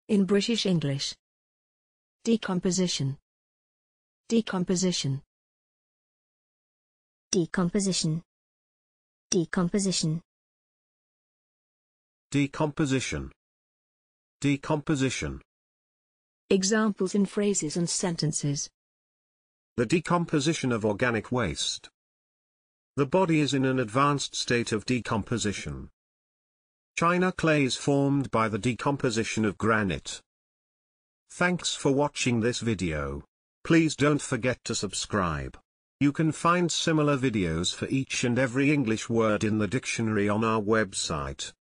In British English. Decomposition. Decomposition. Decomposition. Decomposition. Decomposition. Decomposition. Examples in phrases and sentences. The decomposition of organic waste. The body is in an advanced state of decomposition. China clay is formed by the decomposition of granite. Thanks for watching this video. Please don't forget to subscribe. You can find similar videos for each and every English word in the dictionary on our website.